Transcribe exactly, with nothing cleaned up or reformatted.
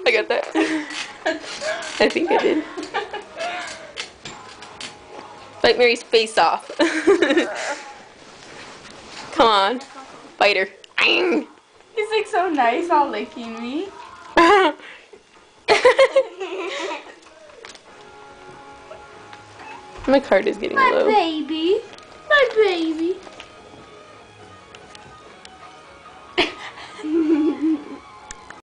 I got that. I think I did. Bite Mary's face off. Come on. Bite her. He's like so nice, all licking me. My card is getting My low. baby. My baby.